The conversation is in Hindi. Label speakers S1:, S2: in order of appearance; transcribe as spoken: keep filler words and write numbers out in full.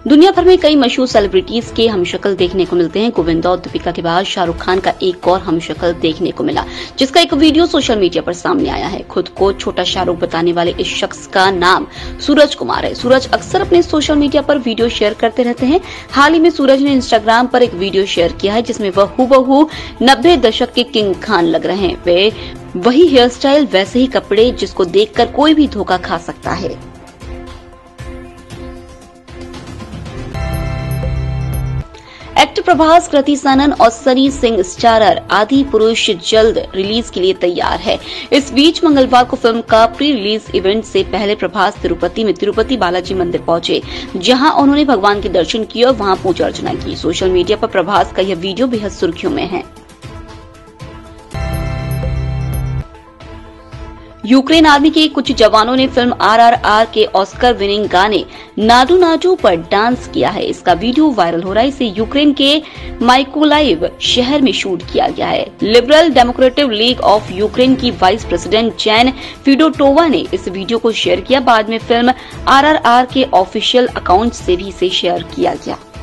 S1: दुनिया भर में कई मशहूर सेलिब्रिटीज के हमशक्ल देखने को मिलते हैं। गोविंदा और दीपिका के बाद शाहरुख खान का एक और हमशक्ल देखने को मिला, जिसका एक वीडियो सोशल मीडिया पर सामने आया है। खुद को छोटा शाहरुख बताने वाले इस शख्स का नाम सूरज कुमार है। सूरज अक्सर अपने सोशल मीडिया पर वीडियो शेयर करते रहते हैं। हाल ही में सूरज ने इंस्टाग्राम पर एक वीडियो शेयर किया है, जिसमें वह हूबहू नब्बे दशक के किंग खान लग रहे हैं। वे वही हेयर स्टाइल, वैसे ही कपड़े, जिसको देखकर कोई भी धोखा खा सकता है। एक्टर प्रभास, कृति सनन और सनी सिंह स्टारर आदि पुरुष जल्द रिलीज के लिए तैयार है। इस बीच मंगलवार को फिल्म का प्री रिलीज इवेंट से पहले प्रभास तिरुपति में तिरुपति बालाजी मंदिर पहुंचे, जहां उन्होंने भगवान के दर्शन किए और वहां पूजा अर्चना की। सोशल मीडिया पर प्रभास का यह वीडियो बेहद सुर्खियों में है। यूक्रेन आर्मी के कुछ जवानों ने फिल्म आर आर आर के ऑस्कर विनिंग गाने नाडू नाडू पर डांस किया है। इसका वीडियो वायरल हो रहा है। इसे यूक्रेन के माइकोलाइव शहर में शूट किया गया है। Liberal Democratic League of Ukraine की वाइस प्रेसिडेंट जैन फिडोटोवा ने इस वीडियो को शेयर किया। बाद में फिल्म आर आर आर के ऑफिशियल अकाउंट से भी इसे शेयर किया गया।